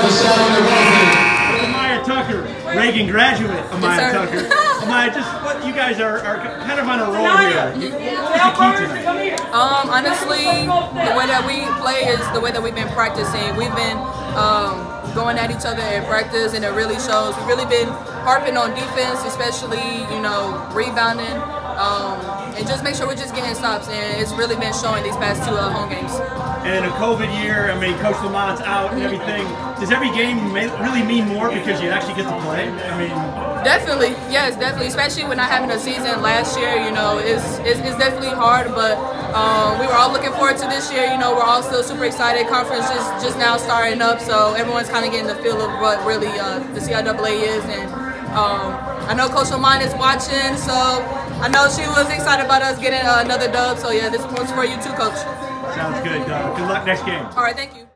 Amaya Tucker, Reagan graduate Amaya Tucker. Amaya, just what you guys are kind of on a roll here. What's the key tonight? Honestly, the way that we play is the way that we've been practicing. We've been going at each other in practice, and it really shows. We've really been harping on defense, especially, you know, rebounding, and just make sure we're just getting stops, and it's really been showing these past two home games. And in a COVID year, I mean, Coach Lamont's out and everything. Does every game really mean more because you actually get to play? I mean, definitely, yes, definitely. Especially when not having a season last year, you know, it's definitely hard. But we were all looking forward to this year. You know, we're all still super excited. Conference is just now starting up, so everyone's kind of getting the feel of what really the CIAA is. And I know Coach Lamont is watching, so I know she was excited about us getting another dub. So yeah, this one's for you too, Coach. Sounds good. Good luck next game. All right, thank you.